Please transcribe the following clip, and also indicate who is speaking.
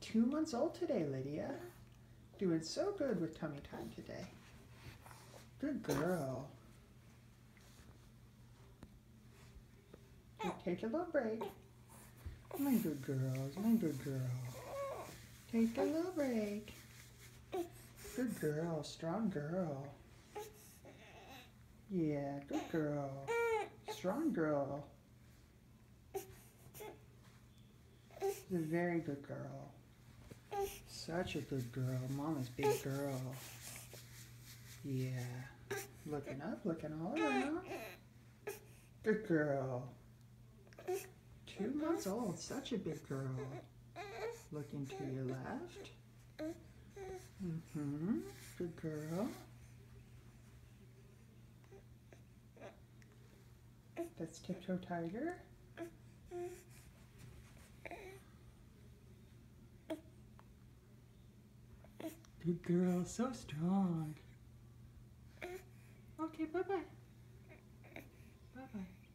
Speaker 1: 2 months old today, Lydia. Doing so good with tummy time today. Good girl. Take a little break. My good girls, my good girl. Take a little break. Good girl, strong girl. Yeah, good girl. Strong girl. She's a very good girl. Such a good girl. Mama's big girl. Yeah. Looking up, looking all around. Good girl. 2 months old. Such a big girl. Looking to your left. Good girl. That's Tiptoe Tiger. Good girl, so strong. Okay, bye-bye. Bye-bye.